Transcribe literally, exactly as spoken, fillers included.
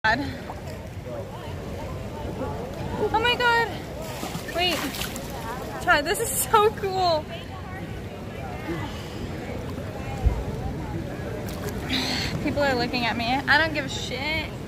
Oh my god. Wait. Chad, this is so cool. People are looking at me. I don't give a shit.